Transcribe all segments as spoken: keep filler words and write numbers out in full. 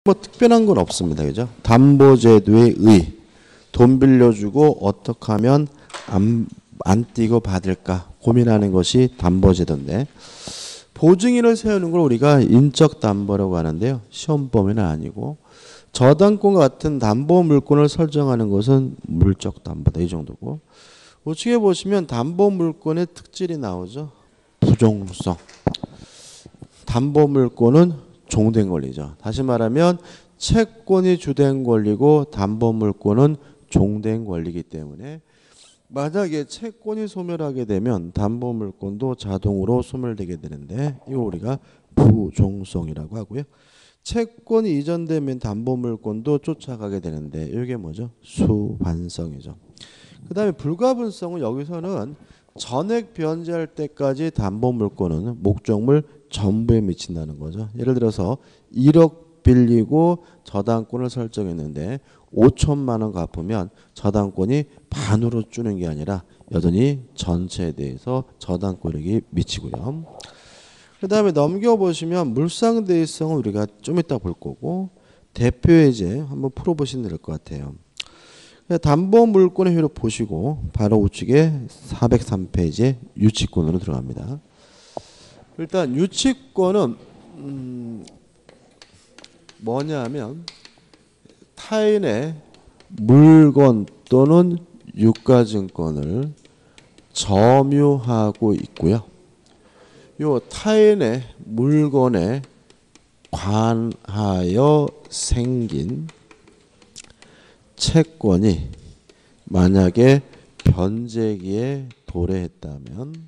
뭐 특별한 건 없습니다. 그죠? 담보제도의 의. 돈 빌려주고 어떻게 하면 안, 안 띄고 받을까 고민하는 것이 담보제도인데, 보증인을 세우는 걸 우리가 인적담보라고 하는데요. 시험 범위는 아니고, 저당권 같은 담보물권을 설정하는 것은 물적담보다 이 정도고, 우측에 보시면 담보물권의 특질이 나오죠. 부종성. 담보물권은 종된 권리죠. 다시 말하면 채권이 주된 권리고 담보물권은 종된 권리이기 때문에 만약에 채권이 소멸하게 되면 담보물권도 자동으로 소멸되게 되는데, 이걸 우리가 부종성이라고 하고요. 채권이 이전되면 담보물권도 쫓아가게 되는데, 이게 뭐죠? 수반성이죠. 그 다음에 불가분성은 여기서는 전액 변제할 때까지 담보물권은 목적물 전부에 미친다는 거죠. 예를 들어서 일억 빌리고 저당권을 설정했는데 오천만 원 갚으면 저당권이 반으로 주는 게 아니라 여전히 전체에 대해서 저당권액이 미치고요. 그 다음에 넘겨보시면 물상대위성은 우리가 좀 이따 볼 거고, 대표해제 한번 풀어보시면 될 것 같아요. 담보물권의 효력 보시고 바로 우측에 사백삼 페이지에 유치권으로 들어갑니다. 일단 유치권은 음 뭐냐 하면 타인의 물건 또는 유가증권을 점유하고 있고요. 요 타인의 물건에 관하여 생긴 채권이 만약에 변제기에 도래했다면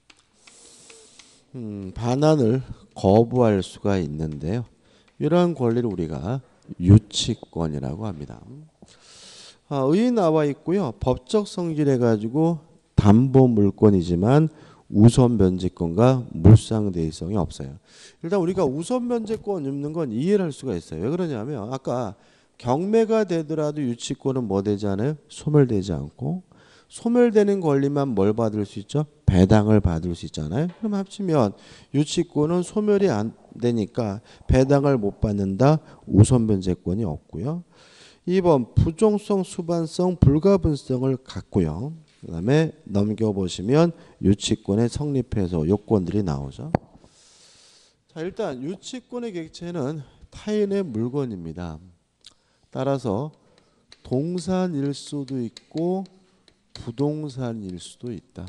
음, 반환을 거부할 수가 있는데요. 이러한 권리를 우리가 유치권이라고 합니다. 아, 의 나와 있고요. 법적 성질해 가지고 담보 물권이지만 우선 변제권과 물상대위성이 없어요. 일단 우리가 우선 변제권 없는 건 이해를 할 수가 있어요. 왜 그러냐면 아까 경매가 되더라도 유치권은 뭐 되지 않아요? 소멸되지 않고, 소멸되는 권리만 뭘 받을 수 있죠? 배당을 받을 수 있잖아요. 그럼 합치면 유치권은 소멸이 안 되니까 배당을 못 받는다. 우선 변제권이 없고요. 이 번 부종성, 수반성, 불가분성을 갖고요. 그 다음에 넘겨보시면 유치권의 성립해서 요건들이 나오죠. 자, 일단 유치권의 객체는 타인의 물건입니다. 따라서 동산일 수도 있고 부동산일 수도 있다.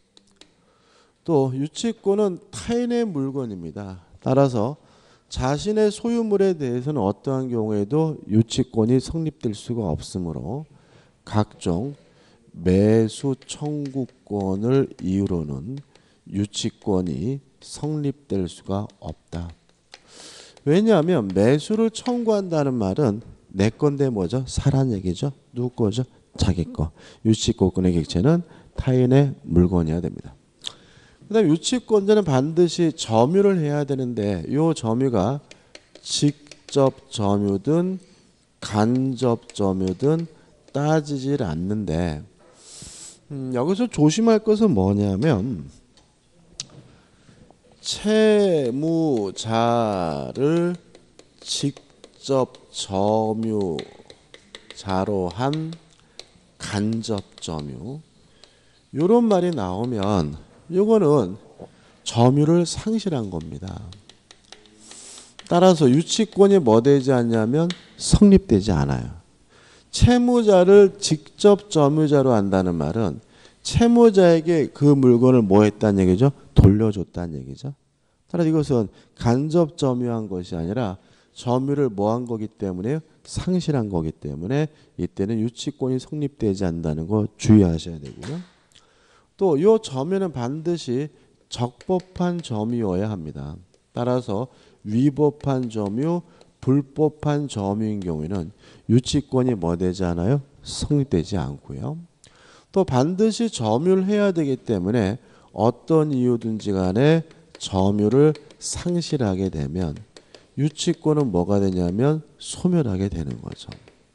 또 유치권은 타인의 물건입니다. 따라서 자신의 소유물에 대해서는 어떠한 경우에도 유치권이 성립될 수가 없으므로 각종 매수 청구권을 이유로는 유치권이 성립될 수가 없다. 왜냐하면 매수를 청구한다는 말은 내 건데 뭐죠? 사란 얘기죠. 누구 거죠? 자기 거. 유치권의 객체는 타인의 물건이어야 됩니다. 그 다음에 유치권자는 반드시 점유를 해야 되는데, 이 점유가 직접 점유든 간접 점유든 따지질 않는데, 음, 여기서 조심할 것은 뭐냐면 채무자를 직접 점유자로 한 간접 점유, 이런 말이 나오면 이거는 점유를 상실한 겁니다. 따라서 유치권이 뭐 되지 않냐면 성립되지 않아요. 채무자를 직접 점유자로 한다는 말은 채무자에게 그 물건을 뭐 했다는 얘기죠? 돌려줬다는 얘기죠. 따라서 이것은 간접 점유한 것이 아니라 점유를 뭐 한 거기 때문에 상실한 거기 때문에 이때는 유치권이 성립되지 않는다는 거 주의하셔야 되고요. 또 이 점유는 반드시 적법한 점유여야 합니다. 따라서 위법한 점유, 불법한 점유인 경우에는 유치권이 뭐 되지 않아요? 성립되지 않고요. 또 반드시 점유를 해야 되기 때문에 어떤 이유든지 간에 점유를 상실하게 되면 유치권은 뭐가 되냐면 소멸하게 되는 거죠.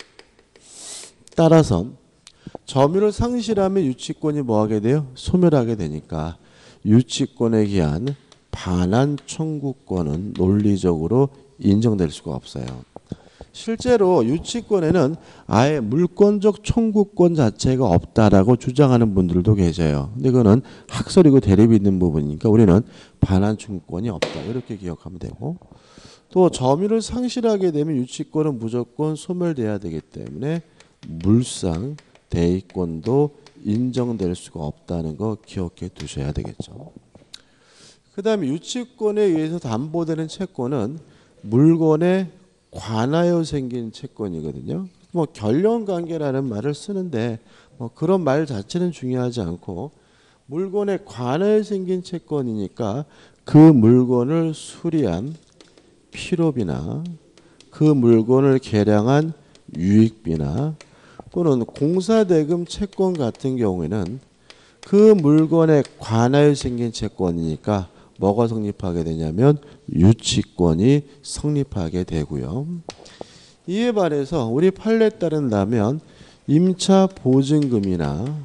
따라서 점유를 상실하면 유치권이 뭐하게 돼요? 소멸하게 되니까 유치권에 기한 반환 청구권은 논리적으로 인정될 수가 없어요. 실제로 유치권에는 아예 물권적 청구권 자체가 없다라고 주장하는 분들도 계세요. 근데 그거는 학설이고 대립이 있는 부분이니까 우리는 반환 청구권이 없다 이렇게 기억하면 되고, 또 점유를 상실하게 되면 유치권은 무조건 소멸돼야 되기 때문에 물상 대의권도 인정될 수가 없다는 거 기억해 두셔야 되겠죠. 그 다음에 유치권에 의해서 담보되는 채권은 물건에 관하여 생긴 채권이거든요. 뭐 결령관계라는 말을 쓰는데 뭐 그런 말 자체는 중요하지 않고 물건에 관하여 생긴 채권이니까 그 물건을 수리한 필요비나 그 물건을 개량한 유익비나 또는 공사대금 채권 같은 경우에는 그 물건에 관하여 생긴 채권이니까 뭐가 성립하게 되냐면 유치권이 성립하게 되고요. 이에 반해서 우리 판례에 따른다면 임차 보증금이나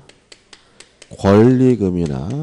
권리금이나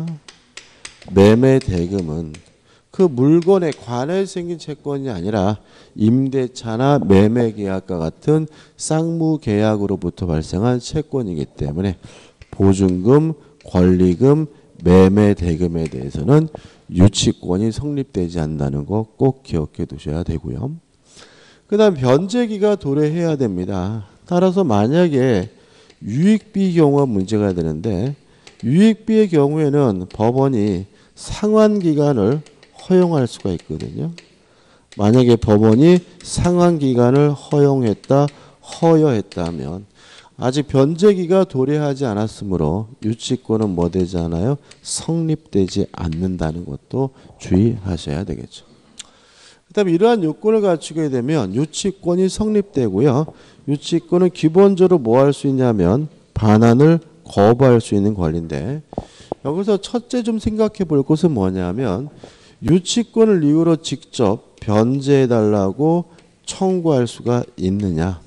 매매 대금은 그 물건에 관하여 생긴 채권이 아니라 임대차나 매매 계약과 같은 쌍무 계약으로부터 발생한 채권이기 때문에 보증금, 권리금, 매매 대금에 대해서는 유치권이 성립되지 않는다는 거 꼭 기억해 두셔야 되고요. 그 다음 변제기가 도래해야 됩니다. 따라서 만약에 유익비 경우가 문제가 되는데 유익비의 경우에는 법원이 상환기간을 허용할 수가 있거든요. 만약에 법원이 상환기간을 허용했다, 허여했다면 아직 변제기가 도래하지 않았으므로 유치권은 뭐 되지 않아요? 성립되지 않는다는 것도 주의하셔야 되겠죠. 그 다음에 이러한 요건을 갖추게 되면 유치권이 성립되고요. 유치권은 기본적으로 뭐 할 수 있냐면 반환을 거부할 수 있는 권리인데, 여기서 첫째 좀 생각해 볼 것은 뭐냐면 유치권을 이유로 직접 변제해달라고 청구할 수가 있느냐?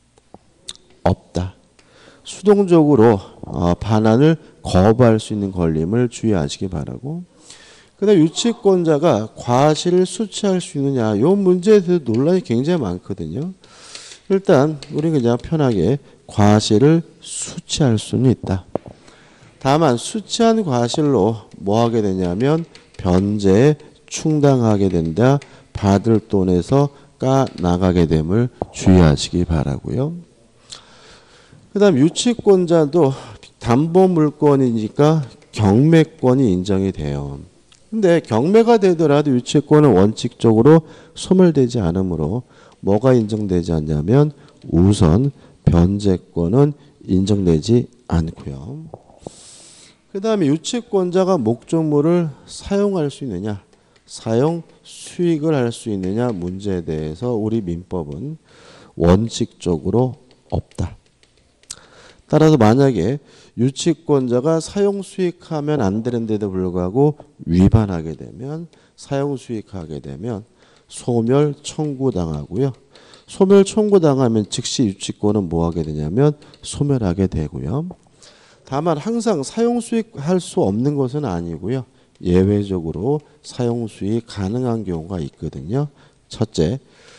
없다. 수동적으로 어, 반환을 거부할 수 있는 권리임을 주의하시기 바라고, 그 다음 유치권자가 과실을 수취할 수 있느냐, 이 문제에 대해서 논란이 굉장히 많거든요. 일단 우리 그냥 편하게 과실을 수취할 수는 있다. 다만 수취한 과실로 뭐 하게 되냐면 변제에 충당하게 된다. 받을 돈에서 까 나가게 됨을 주의하시기 바라고요. 그 다음 유치권자도 담보물권이니까 경매권이 인정이 돼요. 근데 경매가 되더라도 유치권은 원칙적으로 소멸되지 않으므로 뭐가 인정되지 않냐면 우선 변제권은 인정되지 않고요. 그 다음에 유치권자가 목적물을 사용할 수 있느냐, 사용 수익을 할 수 있느냐 문제에 대해서 우리 민법은 원칙적으로 없다. 따라서 만약에 유치권자가 사용 수익하면 안 되는데도 불구하고 위반하게 되면, 사용 수익하게 되면 소멸 청구당하고요. 소멸 청구당하면 즉시 유치권은 뭐 하게 되냐면 소멸하게 되고요. 다만 항상 사용 수익할 수 없는 것은 아니고요. 예외적으로 사용 수익 가능한 경우가 있거든요. 첫째,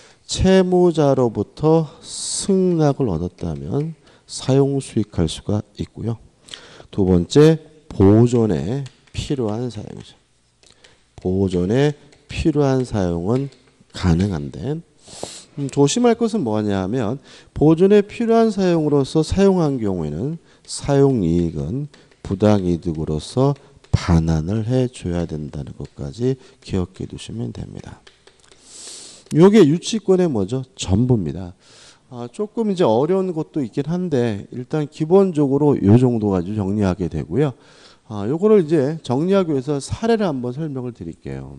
채무자로부터 승낙을 얻었다면 사용 수익할 수가 있고요. 두 번째, 보존에 필요한 사용이죠. 보존에 필요한 사용은 가능한데, 음, 조심할 것은 뭐냐면 보존에 필요한 사용으로서 사용한 경우에는 사용이익은 부당이득으로서 반환을 해줘야 된다는 것까지 기억해 두시면 됩니다. 이게 유치권의 뭐죠? 전부입니다. 아, 조금 이제 어려운 것도 있긴 한데 일단 기본적으로 이 정도 가지고 정리하게 되고요. 아, 요거를 이제 정리하기 위해서 사례를 한번 설명을 드릴게요.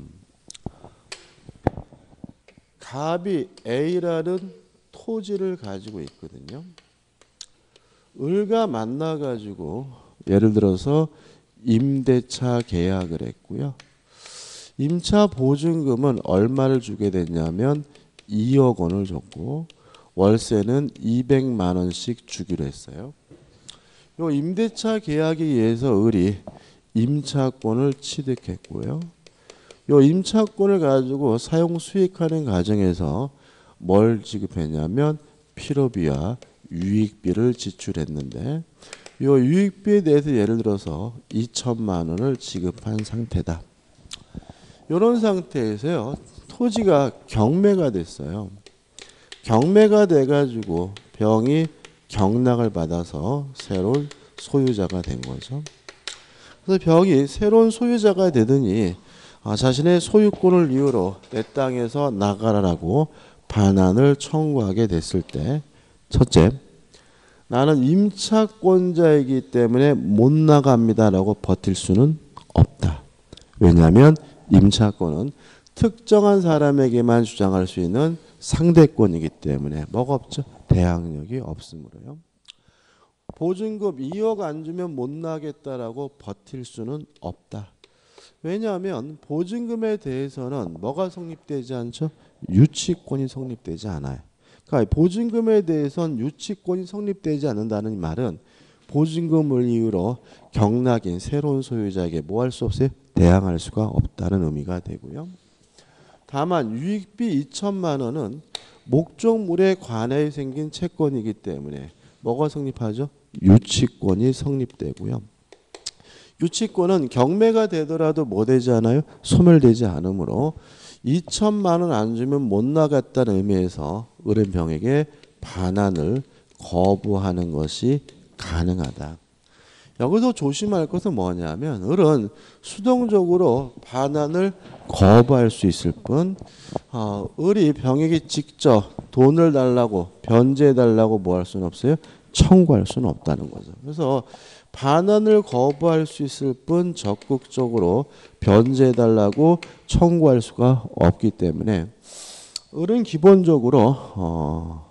갑이 A라는 토지를 가지고 있거든요. 을과 만나 가지고 예를 들어서 임대차 계약을 했고요. 임차 보증금은 얼마를 주게 됐냐면 이억 원을 줬고 월세는 이백만 원씩 주기로 했어요. 요 임대차 계약에 의해서 을이 임차권을 취득했고요. 요 임차권을 가지고 사용 수익하는 과정에서 뭘 지급했냐면 필요비와 유익비를 지출했는데 이 유익비에 대해서 예를 들어서 이천만 원을 지급한 상태다. 이런 상태에서요. 토지가 경매가 됐어요. 경매가 돼가지고 병이 경락을 받아서 새로운 소유자가 된 거죠. 그래서 병이 새로운 소유자가 되더니 아, 자신의 소유권을 이유로 내 땅에서 나가라라고 반환을 청구하게 됐을 때 첫째, 나는 임차권자이기 때문에 못 나갑니다라고 버틸 수는 없다. 왜냐하면 임차권은 특정한 사람에게만 주장할 수 있는 상대권이기 때문에 뭐가 없죠? 대항력이 없으므로요. 보증금 이억 안 주면 못 나겠다라고 버틸 수는 없다. 왜냐하면 보증금에 대해서는 뭐가 성립되지 않죠? 유치권이 성립되지 않아요. 그러니까 보증금에 대해서는 유치권이 성립되지 않는다는 말은 보증금을 이유로 경락인 새로운 소유자에게 뭐 할 수 없어요? 대항할 수가 없다는 의미가 되고요. 다만 유익비 이천만 원은 목적물에 관해 생긴 채권이기 때문에 뭐가 성립하죠? 유치권이 성립되고요. 유치권은 경매가 되더라도 뭐 되지 않아요? 소멸되지 않으므로 이천만 원 안 주면 못 나갔다는 의미에서 을은병에게 반환을 거부하는 것이 가능하다. 여기서 조심할 것은 뭐냐면 을은 수동적으로 반환을 거부할 수 있을 뿐 어, 을이 병에게 직접 돈을 달라고 변제해 달라고 뭐 할 수는 없어요? 청구할 수는 없다는 거죠. 그래서 반환을 거부할 수 있을 뿐 적극적으로 변제해 달라고 청구할 수가 없기 때문에 을은 기본적으로 어,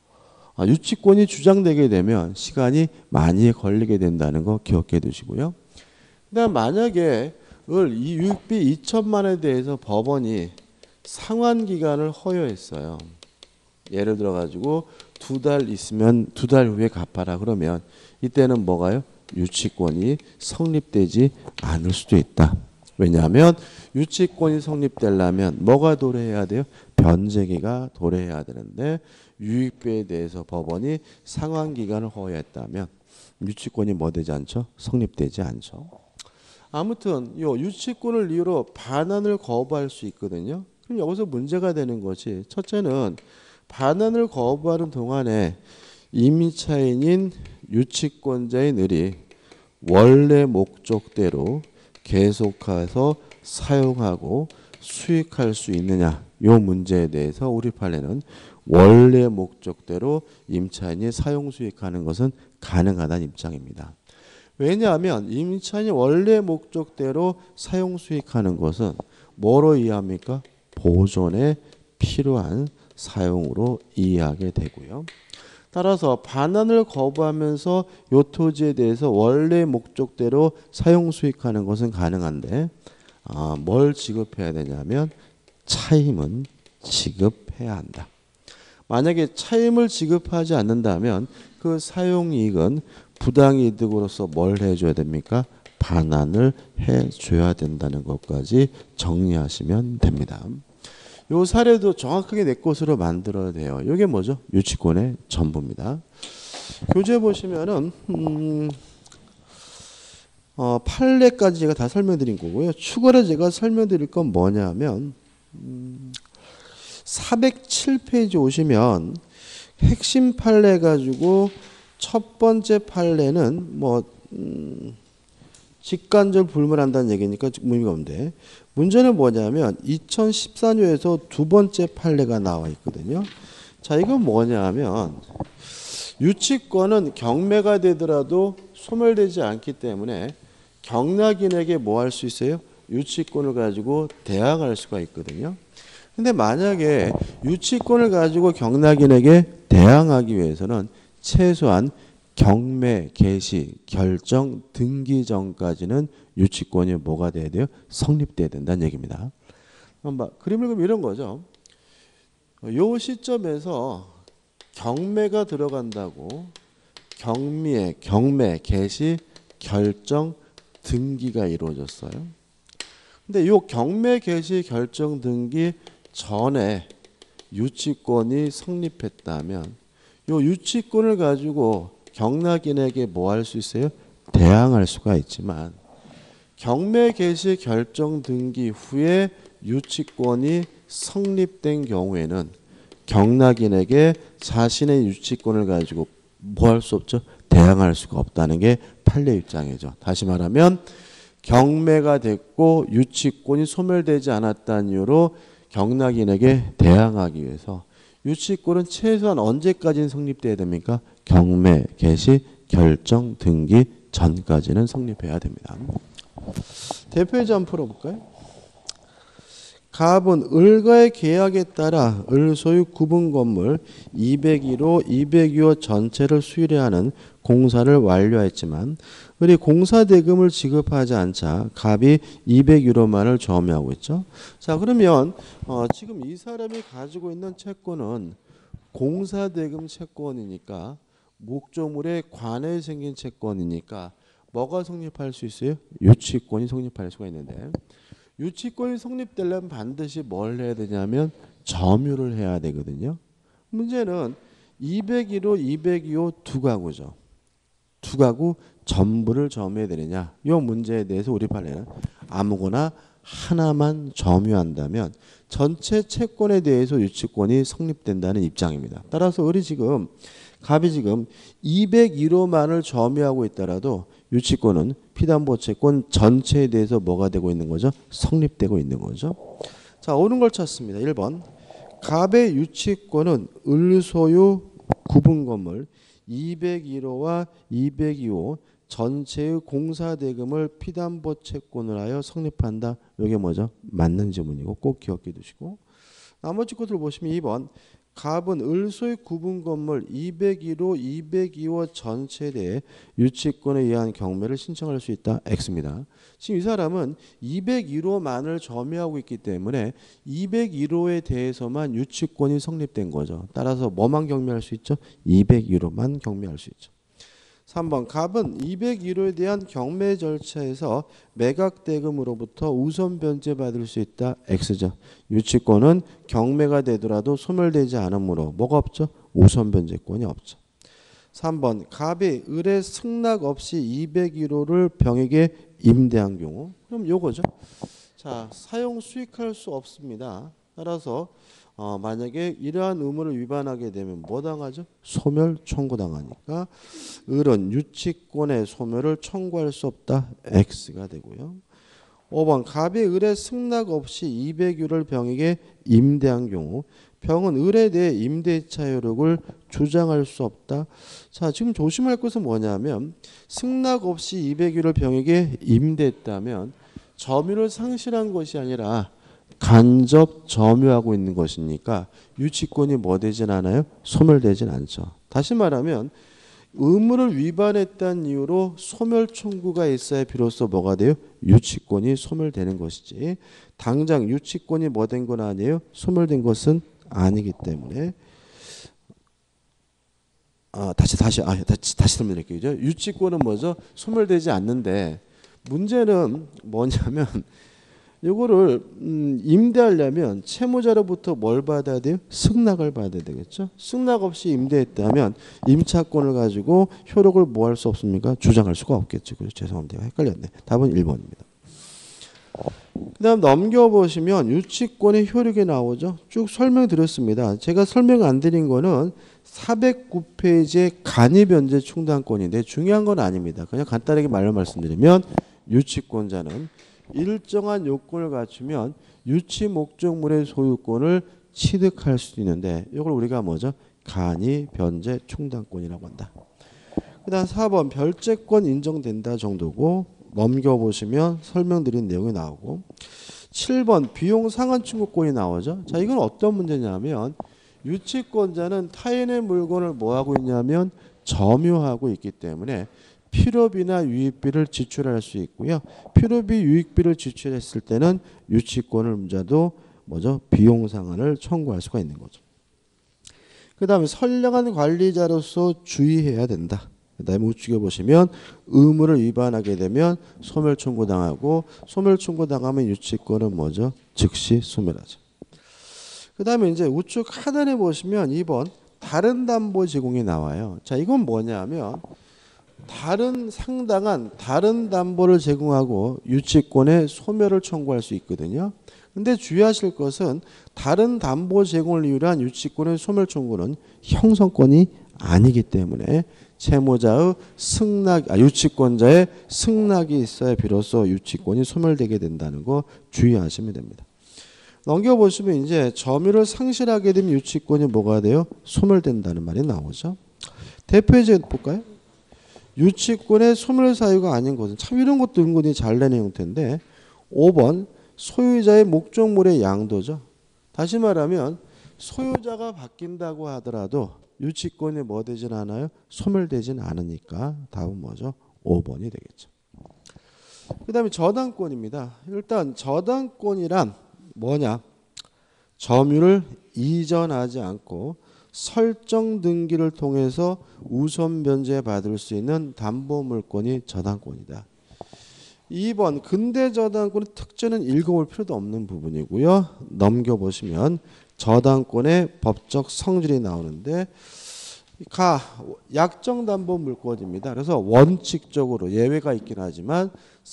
유치권이 주장되게 되면 시간이 많이 걸리게 된다는 거 기억해 두시고요. 그다음 만약에 을 이 유익비 이천만 원에 대해서 법원이 상환 기간을 허용했어요. 예를 들어 가지고 두 달 있으면 두 달 후에 갚아라 그러면 이때는 뭐가요? 유치권이 성립되지 않을 수도 있다. 왜냐하면 유치권이 성립되려면 뭐가 도래해야 돼요? 변제기가 도래해야 되는데 유익비에 대해서 법원이 상환 기간을 허용했다면 유치권이 뭐 되지 않죠? 성립되지 않죠. 아무튼 이 유치권을 이유로 반환을 거부할 수 있거든요. 그럼 여기서 문제가 되는 것이 첫째는 반환을 거부하는 동안에 임차인인 유치권자인 을이 원래 목적대로 계속해서 사용하고 수익할 수 있느냐 이 문제에 대해서 우리 판례는 원래 목적대로 임차인이 사용 수익하는 것은 가능하다는 입장입니다. 왜냐하면 임차인이 원래 목적대로 사용 수익하는 것은 뭐로 이해합니까? 보존에 필요한 사용으로 이해하게 되고요. 따라서 반환을 거부하면서 요 토지에 대해서 원래 목적대로 사용 수익하는 것은 가능한데 아, 뭘 지급해야 되냐면 차임은 지급해야 한다. 만약에 차임을 지급하지 않는다면 그 사용이익은 부당이득으로서 뭘 해줘야 됩니까? 반환을 해줘야 된다는 것까지 정리하시면 됩니다. 요 사례도 정확하게 내 것으로 만들어야 돼요. 이게 뭐죠? 유치권의 전부입니다. 교재 보시면은 음, 어, 판례까지 제가 다 설명드린 거고요. 추가로 제가 설명드릴 건 뭐냐면 음, 사백칠 페이지 오시면 핵심 판례 가지고 첫 번째 판례는 뭐 음, 직간접 불문한다는 얘기니까 의미가 없는데 문제는 뭐냐면 이천십사 년에서 두 번째 판례가 나와 있거든요. 자, 이건 뭐냐면 유치권은 경매가 되더라도 소멸되지 않기 때문에 경락인에게 뭐 할 수 있어요? 유치권을 가지고 대항할 수가 있거든요. 근데 만약에 유치권을 가지고 경락인에게 대항하기 위해서는 최소한 경매, 개시, 결정, 등기 전까지는 유치권이 뭐가 돼야 돼요? 성립돼야 된다는 얘기입니다. 그림을 그리면 이런 거죠. 요 시점에서 경매가 들어간다고 경미에 경매, 개시, 결정, 등기가 이루어졌어요. 근데 요 경매, 개시, 결정, 등기 전에 유치권이 성립했다면 요 유치권을 가지고 경락인에게 뭐 할 수 있어요? 대항할 수가 있지만 경매 개시 결정 등기 후에 유치권이 성립된 경우에는 경락인에게 자신의 유치권을 가지고 뭐 할 수 없죠? 대항할 수가 없다는 게 판례 입장이죠. 다시 말하면 경매가 됐고 유치권이 소멸되지 않았다는 이유로 경락인에게 대항하기 위해서 유치권은 최소한 언제까지는 성립돼야 됩니까? 경매 개시 결정 등기 전까지는 성립해야 됩니다. 대표이자 한번 풀어볼까요? 갑은 을과의 계약에 따라 을 소유 구분 건물 이백일 호, 이백이 호 전체를 수리하는 공사를 완료했지만 을이 공사 대금을 지급하지 않자 갑이 이백일 호만을 점유하고 있죠. 자, 그러면 어, 지금 이 사람이 가지고 있는 채권은 공사 대금 채권이니까 목조물에 관해 생긴 채권이니까 뭐가 성립할 수 있어요? 유치권이 성립할 수가 있는데 유치권이 성립되려면 반드시 뭘 해야 되냐면 점유를 해야 되거든요. 문제는 이백일 호, 이백이 호 두 가구죠. 두 가구 전부를 점유해야 되느냐. 이 문제에 대해서 우리 판례는 아무거나 하나만 점유한다면 전체 채권에 대해서 유치권이 성립된다는 입장입니다. 따라서 을이 지금 갑이 지금 이백일 호만을 점유하고 있더라도 유치권은 피담보채권 전체에 대해서 뭐가 되고 있는 거죠? 성립되고 있는 거죠. 자, 옳은 걸 찾습니다. 일 번 갑의 유치권은 을 소유 구분 건물 이백일 호와 이백이 호 전체의 공사대금을 피담보채권을 하여 성립한다. 이게 뭐죠? 맞는 지문이고 꼭 기억해 두시고 나머지 것들 보시면 이 번 갑은 을 소유 구분 건물 이백일 호, 이백이 호 전체에 대해 유치권에 의한 경매를 신청할 수 있다. X입니다. 지금 이 사람은 이백일 호만을 점유하고 있기 때문에 이백일 호에 대해서만 유치권이 성립된 거죠. 따라서 뭐만 경매할 수 있죠? 이백일 호만 경매할 수 있죠. 삼 번 갑은 이백일 호에 대한 경매 절차에서 매각대금으로부터 우선 변제받을 수 있다. X죠. 유치권은 경매가 되더라도 소멸되지 않으므로 뭐가 없죠? 우선 변제권이 없죠. 삼 번 갑이 을의 승낙 없이 이백일 호를 병에게 임대한 경우 그럼 요거죠. 자, 사용 수익할 수 없습니다. 따라서 어, 만약에 이러한 의무를 위반하게 되면 뭐 당하죠? 소멸 청구당하니까 을은 유치권의 소멸을 청구할 수 없다. X가 되고요. 오 번 갑이 을의 승낙 없이 이백일 호를 병에게 임대한 경우 병은 을에 대해 임대차 효력을 주장할 수 없다. 자, 지금 조심할 것은 뭐냐면 승낙 없이 이백일 호를 병에게 임대했다면 점유를 상실한 것이 아니라 간접 점유하고 있는 것이니까 유치권이 뭐 되진 않아요? 소멸되진 않죠. 다시 말하면 의무를 위반했다는 이유로 소멸 청구가 있어야 비로소 뭐가 돼요? 유치권이 소멸되는 것이지 당장 유치권이 뭐 된 건 아니에요? 소멸된 것은 아니기 때문에 아, 다시 다시 아, 다시 다시 설명드릴게요. 유치권은 뭐죠? 소멸되지 않는데 문제는 뭐냐면 이거를 음, 임대하려면 채무자로부터 뭘 받아야 돼요? 승낙을 받아야 되겠죠. 승낙 없이 임대했다면 임차권을 가지고 효력을 뭐 할 수 없습니까? 주장할 수가 없겠죠. 그래서 죄송합니다. 헷갈렸네. 답은 일 번입니다. 그 다음 넘겨보시면 유치권의 효력이 나오죠. 쭉 설명드렸습니다. 제가 설명 안 드린 거는 사백구 페이지의 간이변제 충당권인데 중요한 건 아닙니다. 그냥 간단하게 말로 말씀드리면 유치권자는 일정한 요건을 갖추면 유치 목적물의 소유권을 취득할 수 있는데 이걸 우리가 뭐죠? 간이 변제 충당권이라고 한다. 그 다음 사 번 별채권 인정된다 정도고 넘겨보시면 설명드린 내용이 나오고 칠 번 비용 상환 청구권이 나오죠. 자, 이건 어떤 문제냐면 유치권자는 타인의 물건을 뭐하고 있냐면 점유하고 있기 때문에 필요비나 유익비를 지출할 수 있고요. 필요비, 유익비를 지출했을 때는 유치권을 자도 뭐죠? 비용 상환을 청구할 수가 있는 거죠. 그 다음에 선량한 관리자로서 주의해야 된다. 그 다음에 우측에 보시면 의무를 위반하게 되면 소멸 청구당하고 소멸 청구당하면 유치권은 뭐죠? 즉시 소멸하죠. 그 다음에 이제 우측 하단에 보시면 이 번 다른 담보 제공이 나와요. 자, 이건 뭐냐면 다른 상당한 다른 담보를 제공하고 유치권의 소멸을 청구할 수 있거든요. 근데 주의하실 것은 다른 담보 제공을 이유로 한 유치권의 소멸 청구는 형성권이 아니기 때문에 채무자의 승낙, 아, 유치권자의 승낙이 있어야 비로소 유치권이 소멸되게 된다는 거 주의하시면 됩니다. 넘겨보시면 이제 점유를 상실하게 되면 유치권이 뭐가 돼요? 소멸된다는 말이 나오죠. 대표예제 볼까요? 유치권의 소멸 사유가 아닌 것은 참 이런 것도 은근히 잘 내는 형태인데 오 번 소유자의 목적물의 양도죠. 다시 말하면 소유자가 바뀐다고 하더라도 유치권이 뭐 되진 않아요? 소멸되진 않으니까 답은 뭐죠? 오 번이 되겠죠. 그 다음에 저당권입니다. 일단 저당권이란 뭐냐? 점유를 이전하지 않고 설정 등기를 통해서 우선 변제받을 수 있는 담보물권이 저당권이다. 이 번 근대 저당권의 특징은 읽어볼 필요도 없는 부분이고요. 넘겨보시면 저당권의 법적 성질이 나오는데 가 약정담보물권입니다. 그래서 원칙적으로 예외가 있긴 하지만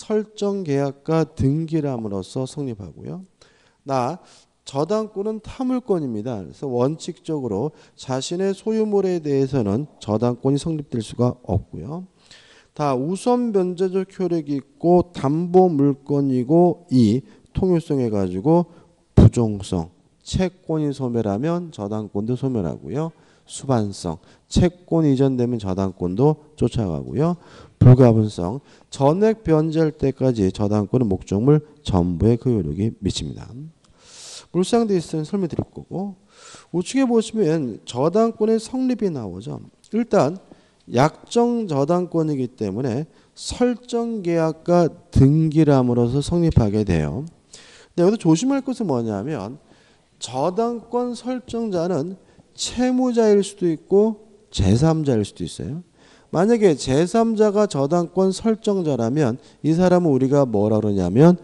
설정계약과 등기람으로써 성립하고요. 나 저당권은 타물권입니다. 그래서 원칙적으로 자신의 소유물에 대해서는 저당권이 성립될 수가 없고요. 다 우선 변제적 효력이 있고 담보 물건이고 이 통유성해 가지고 부종성, 채권이 소멸하면 저당권도 소멸하고요. 수반성, 채권 이전되면 저당권도 쫓아가고요. 불가분성, 전액 변제할 때까지 저당권은 목적물 전부에 그 효력이 미칩니다. 물상돼 있으면 설명드릴 거고 우측에 보시면 저당권의 성립이 나오죠. 일단 약정 저당권이기 때문에 설정계약과 등기람으로서 성립하게 돼요. 근데 여기서 조심할 것은 뭐냐면 저당권 설정자는 채무자일 수도 있고 제삼자일 수도 있어요. 만약에 제삼자가 저당권 설정자라면 이 사람은 우리가 뭐라 그러냐면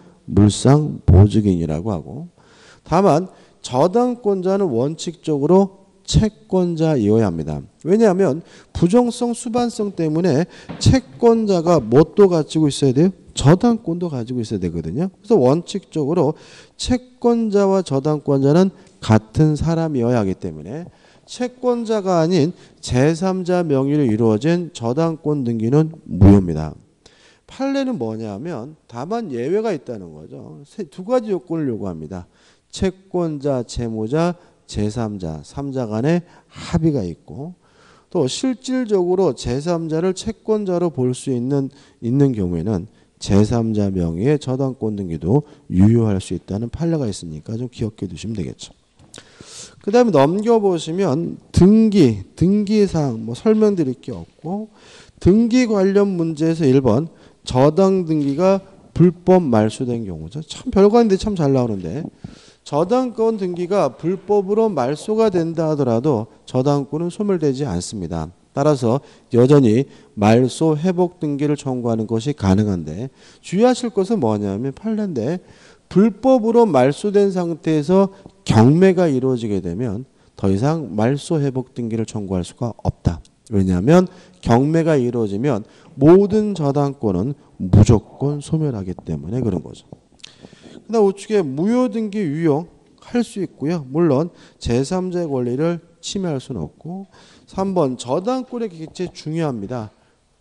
물상보증인이라고 하고 다만 저당권자는 원칙적으로 채권자이어야 합니다. 왜냐하면 부정성 수반성 때문에 채권자가 뭣도 가지고 있어야 돼요? 저당권도 가지고 있어야 되거든요. 그래서 원칙적으로 채권자와 저당권자는 같은 사람이어야 하기 때문에 채권자가 아닌 제삼자 명의로 이루어진 저당권 등기는 무효입니다. 판례는 뭐냐면 다만 예외가 있다는 거죠. 두 가지 요건을 요구합니다. 채권자, 채무자, 제삼자, 삼자 간의 합의가 있고 또 실질적으로 제삼자를 채권자로 볼 수 있는 있는 경우에는 제삼자 명의의 저당권 등기도 유효할 수 있다는 판례가 있으니까 좀 기억해 두시면 되겠죠. 그 다음에 넘겨보시면 등기, 등기사항 뭐 설명드릴 게 없고 등기 관련 문제에서 일 번 저당 등기가 불법 말소된 경우죠. 참 별거 아닌데 참 잘 나오는데 저당권 등기가 불법으로 말소가 된다 하더라도 저당권은 소멸되지 않습니다. 따라서 여전히 말소 회복 등기를 청구하는 것이 가능한데 주의하실 것은 뭐냐면 판례인데 불법으로 말소된 상태에서 경매가 이루어지게 되면 더 이상 말소 회복 등기를 청구할 수가 없다. 왜냐하면 경매가 이루어지면 모든 저당권은 무조건 소멸하기 때문에 그런 거죠. 그다음 우측에 무효 등기 유용할 수 있고요. 물론 제삼자의 권리를 침해할 수는 없고 삼 번 저당권의 기체 중요합니다.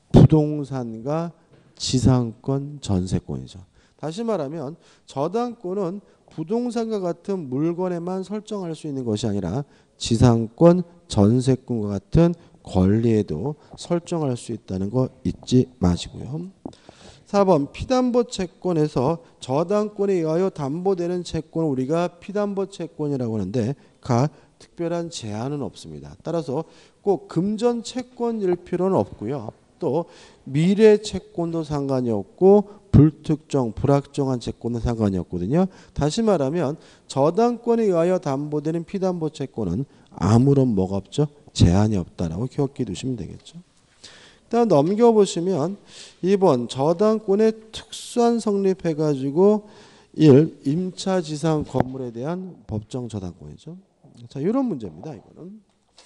부동산과 지상권, 전세권이죠. 다시 말하면 저당권은 부동산과 같은 물건에만 설정할 수 있는 것이 아니라 지상권, 전세권과 같은 권리에도 설정할 수 있다는 거 잊지 마시고요. 사 번 피담보 채권에서 저당권에 의하여 담보되는 채권을 우리가 피담보 채권이라고 하는데 가 특별한 제한은 없습니다. 따라서 꼭 금전 채권일 필요는 없고요. 또 미래 채권도 상관이 없고 불특정, 불확정한 채권도 상관이 없거든요. 다시 말하면 저당권에 의하여 담보되는 피담보 채권은 아무런 뭐가 없죠? 제한이 없다라고 기억해 두시면 되겠죠. 일단 넘겨보시면 이 번 저당권의 특수한 성립해가지고 일 임차지상 건물에 대한 법정 저당권이죠. 자, 이런 문제입니다. 이거는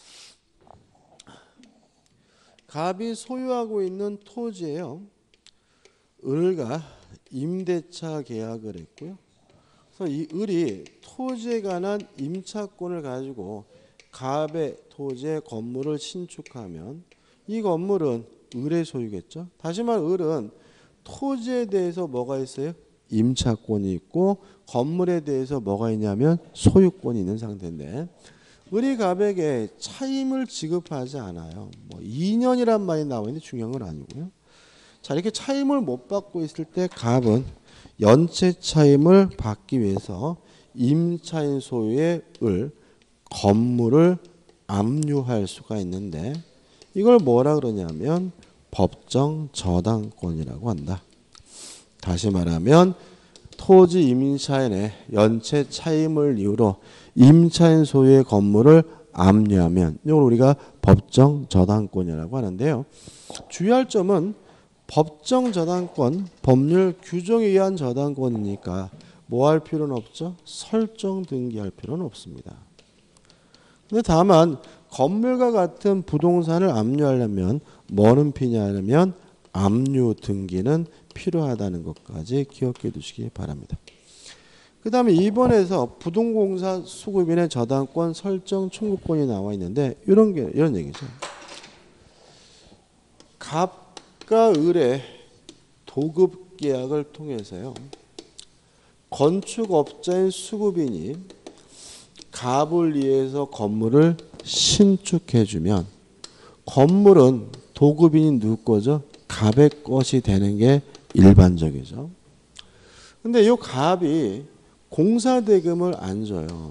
갑이 소유하고 있는 토지에요. 을과 임대차 계약을 했고요. 그래서 이 을이 토지에 관한 임차권을 가지고 갑의 토지에 건물을 신축하면 이 건물은 을의 소유겠죠. 다시 말해 을은 토지에 대해서 뭐가 있어요? 임차권이 있고 건물에 대해서 뭐가 있냐면 소유권이 있는 상태인데 을이 갑에게 차임을 지급하지 않아요. 뭐 이 년이란 말이 나와 있는데 중요한 건 아니고요. 자, 이렇게 차임을 못 받고 있을 때 갑은 연체 차임을 받기 위해서 임차인 소유의 을 건물을 압류할 수가 있는데 이걸 뭐라 그러냐면 법정 저당권이라고 한다. 다시 말하면 토지 임차인의 연체 차임을 이유로 임차인 소유의 건물을 압류하면 이걸 우리가 법정 저당권이라고 하는데요. 주의할 점은 법정 저당권, 법률 규정에 의한 저당권이니까 뭐 할 필요는 없죠? 설정 등기할 필요는 없습니다. 근데 다만 건물과 같은 부동산을 압류하려면 뭐는 필요하냐면 압류 등기는 필요하다는 것까지 기억해 두시기 바랍니다. 그 다음에 이 번에서 부동공사 수급인의 저당권 설정 청구권이 나와 있는데 이런 게 이런 얘기죠. 갑과 을의 도급 계약을 통해서요. 건축업자인 수급인이 갑을 위해서 건물을 신축해주면 건물은 도급인이 누구 거죠? 갑의 것이 되는 게 일반적이죠. 근데 이 갑이 공사대금을 안 줘요.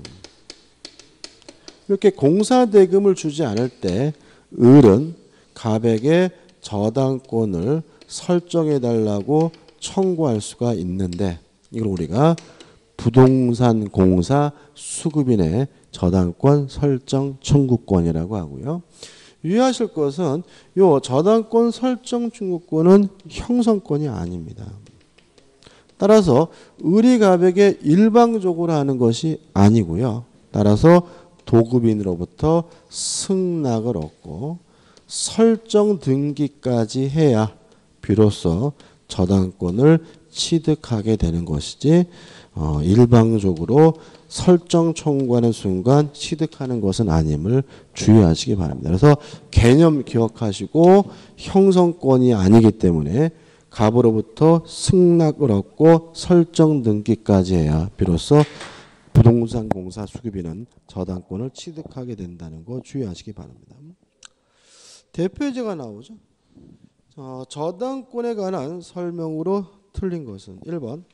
이렇게 공사대금을 주지 않을 때 을은 갑에게 저당권을 설정해 달라고 청구할 수가 있는데 이걸 우리가 부동산 공사 수급인의 저당권 설정 청구권이라고 하고요. 유의하실 것은 이 저당권 설정 청구권은 형성권이 아닙니다. 따라서 을이 갑에게 일방적으로 하는 것이 아니고요. 따라서 도급인으로부터 승낙을 얻고 설정 등기까지 해야 비로소 저당권을 취득하게 되는 것이지 어, 일방적으로 설정 청구하는 순간 취득하는 것은 아님을 주의하시기 바랍니다. 그래서 개념 기억하시고 형성권이 아니기 때문에 갑으로부터 승낙을 얻고 설정 등기까지 해야 비로소 부동산 공사 수급인은 저당권을 취득하게 된다는 거 주의하시기 바랍니다. 대표제가 나오죠. 어, 저당권에 관한 설명으로 틀린 것은 일 번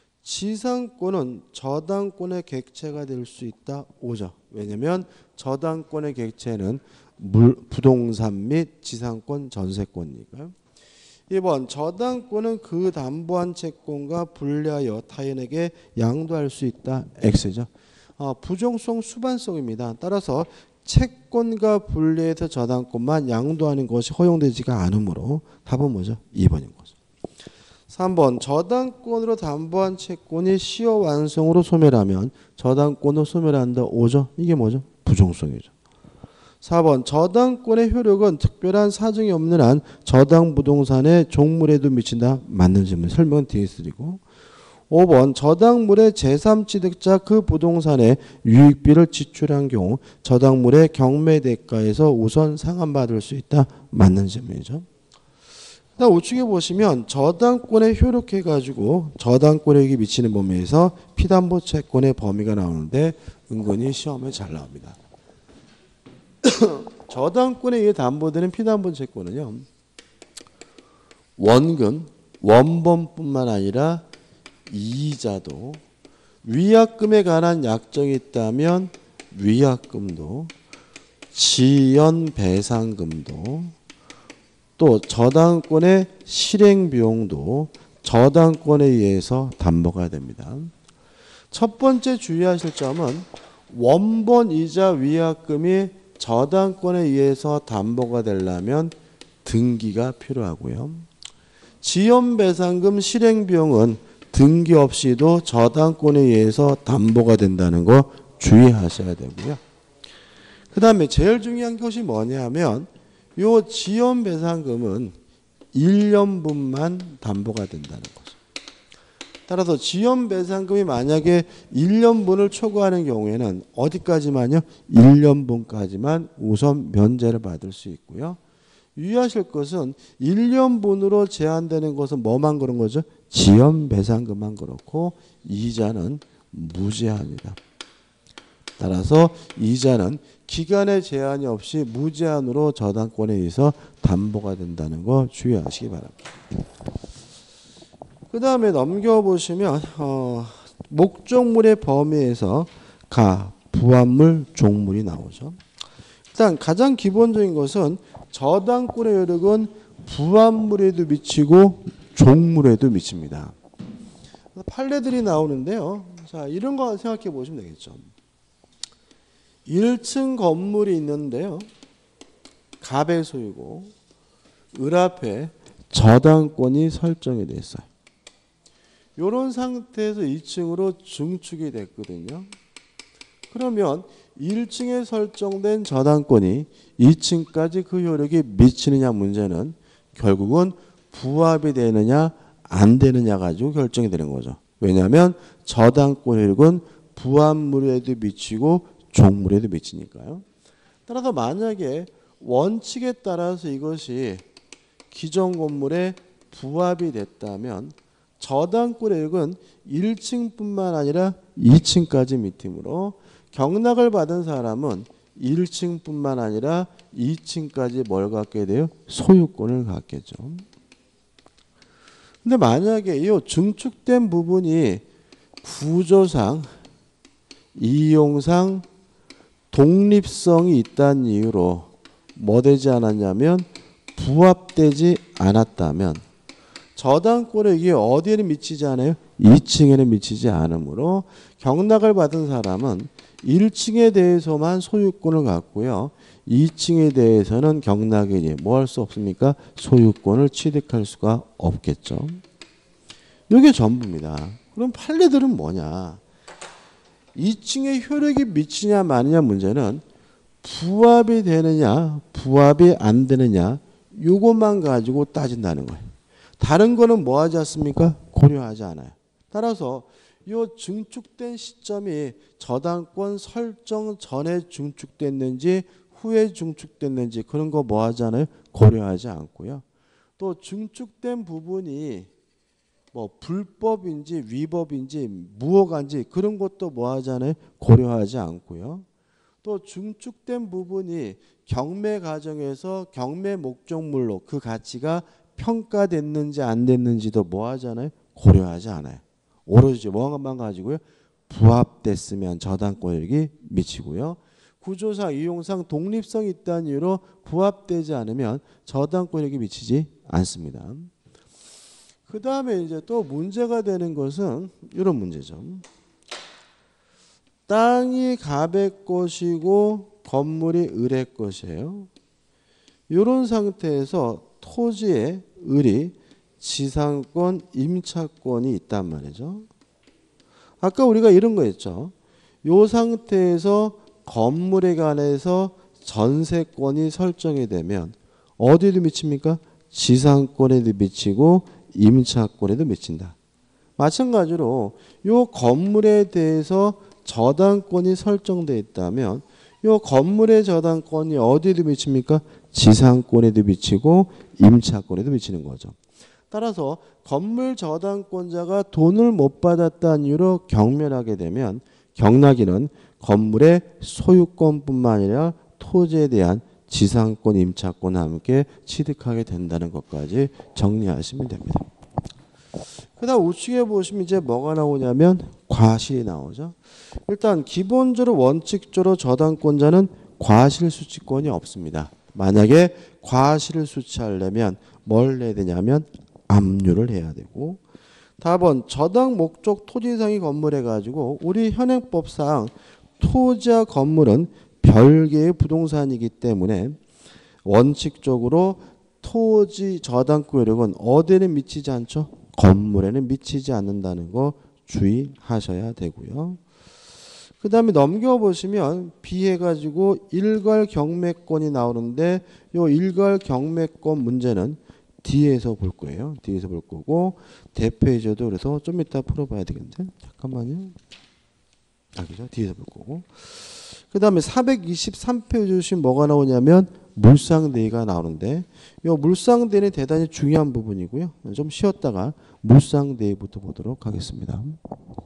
지상권은 저당권의 객체가 될 수 있다. 오죠. 왜냐하면 저당권의 객체는 물, 부동산 및 지상권 전세권이니까요. 이 번 저당권은 그 담보한 채권과 분리하여 타인에게 양도할 수 있다. X죠. 어, 부정성 수반성입니다. 따라서 채권과 분리해서 저당권만 양도하는 것이 허용되지가 않으므로 답은 뭐죠? 이 번인 거죠. 삼 번 저당권으로 담보한 채권이 시효 완성으로 소멸하면 저당권으로 소멸한다. 오죠. 이게 뭐죠? 부정성이죠. 사 번 저당권의 효력은 특별한 사정이 없는 한 저당 부동산의 종물에도 미친다. 맞는 질문. 설명은 뒤에 드리고. 오 번 저당물의 제삼 취득자 그 부동산의 유익비를 지출한 경우 저당물의 경매 대가에서 우선 상환받을 수 있다. 맞는 질문이죠. 우측에 보시면 저당권에 효력해가지고 저당권에게 미치는 범위에서 피담보 채권의 범위가 나오는데 은근히 시험에 잘 나옵니다. 저당권에 의해 담보되는 피담보 채권은요. 원금, 원본뿐만 아니라 이자도 위약금에 관한 약정이 있다면 위약금도 지연배상금도 또 저당권의 실행비용도 저당권에 의해서 담보가 됩니다. 첫 번째 주의하실 점은 원본이자 위약금이 저당권에 의해서 담보가 되려면 등기가 필요하고요. 지연배상금 실행비용은 등기 없이도 저당권에 의해서 담보가 된다는 거 주의하셔야 되고요. 그 다음에 제일 중요한 것이 뭐냐면 요 지연배상금은 일 년분만 담보가 된다는 거죠. 따라서 지연배상금이 만약에 일 년분을 초과하는 경우에는 어디까지만요? 일 년분까지만 우선 면제를 받을 수 있고요. 유의하실 것은 일 년분으로 제한되는 것은 뭐만 그런 거죠? 지연배상금만 그렇고 이자는 무제한이다. 따라서 이자는 기간의 제한이 없이 무제한으로 저당권에 의해서 담보가 된다는 거 주의하시기 바랍니다. 그 다음에 넘겨보시면 어, 목적물의 범위에서 가, 부합물, 종물이 나오죠. 일단 가장 기본적인 것은 저당권의 효력은 부합물에도 미치고 종물에도 미칩니다. 판례들이 나오는데요. 자, 이런 거 생각해 보시면 되겠죠. 일 층 건물이 있는데요. 갑의 소유고 을 앞에 저당권이 설정이 됐어요. 이런 상태에서 이 층으로 증축이 됐거든요. 그러면 일 층에 설정된 저당권이 이 층까지 그 효력이 미치느냐 문제는 결국은 부합이 되느냐 안 되느냐 가지고 결정이 되는 거죠. 왜냐하면 저당권 효력은 부합물에도 미치고 종물에도 미치니까요. 따라서 만약에 원칙에 따라서 이것이 기존 건물에 부합이 됐다면 저당권의 효력은 일 층뿐만 아니라 이 층까지 미치므로 경락을 받은 사람은 일 층뿐만 아니라 이 층까지 뭘 갖게 돼요? 소유권을 갖겠죠. 근데 만약에 이 증축된 부분이 구조상, 이용상, 독립성이 있다는 이유로 뭐 되지 않았냐면 부합되지 않았다면 저당권의 이게 어디에는 미치지 않아요? 이 층에는 미치지 않으므로 경락을 받은 사람은 일 층에 대해서만 소유권을 갖고요. 이 층에 대해서는 경락이 뭐 할 수 없습니까? 소유권을 취득할 수가 없겠죠. 이게 전부입니다. 그럼 판례들은 뭐냐? 이 층에 효력이 미치냐 마느냐 문제는 부합이 되느냐 부합이 안 되느냐 이것만 가지고 따진다는 거예요. 다른 거는 뭐 하지 않습니까? 고려하지 않아요. 따라서 이 증축된 시점이 저당권 설정 전에 증축됐는지 후에 증축됐는지 그런 거 뭐 하잖아요? 고려하지 않고요. 또 증축된 부분이 뭐 불법인지 위법인지 무허가인지 그런 것도 뭐 하잖아요? 고려하지 않고요. 또 증축된 부분이 경매 과정에서 경매 목적물로 그 가치가 평가됐는지 안 됐는지도 뭐 하잖아요? 고려하지 않아요. 오로지 뭐만 가지고요? 부합됐으면 저당권력이 미치고요. 구조상, 이용상 독립성이 있다는 이유로 부합되지 않으면 저당권력이 미치지 않습니다. 그 다음에 이제 또 문제가 되는 것은 이런 문제죠. 땅이 갑의 것이고 건물이 을의 것이에요. 이런 상태에서 토지에 을이 지상권, 임차권이 있단 말이죠. 아까 우리가 이런 거 했죠. 이 상태에서 건물에 관해서 전세권이 설정이 되면 어디에도 미칩니까? 지상권에도 미치고 임차권에도 미친다. 마찬가지로 이 건물에 대해서 저당권이 설정되어 있다면 이 건물의 저당권이 어디에도 미칩니까? 지상권에도 미치고 임차권에도 미치는 거죠. 따라서 건물 저당권자가 돈을 못 받았다는 이유로 경멸하게 되면 경락인은 건물의 소유권뿐만 아니라 토지에 대한 지상권, 임차권과 함께 취득하게 된다는 것까지 정리하시면 됩니다. 그 다음 우측에 보시면 이제 뭐가 나오냐면 과실이 나오죠. 일단 기본적으로 원칙적으로 저당권자는 과실 수취권이 없습니다. 만약에 과실을 수취하려면 뭘 해야 되냐면 압류를 해야 되고, 답은 저당 목적 토지상의 건물해 가지고 우리 현행법상 토지와 건물은 별개의 부동산이기 때문에 원칙적으로 토지 저당권 효력은 어디에는 미치지 않죠? 건물에는 미치지 않는다는 거 주의하셔야 되고요. 그 그 다음에 넘겨보시면 B 해가지고 일괄 경매권이 나오는데 요 일괄 경매권 문제는 D에서 볼 거예요. D에서 볼 거고 대표이자도 그래서 좀 이따 풀어봐야 되겠는데 잠깐만요. 아 그죠? D에서 볼 거고 그 다음에 사백이십삼 페이지 주시면 뭐가 나오냐면 물상대위가 나오는데 이 물상대위는 대단히 중요한 부분이고요. 좀 쉬었다가 물상대위부터 보도록 하겠습니다.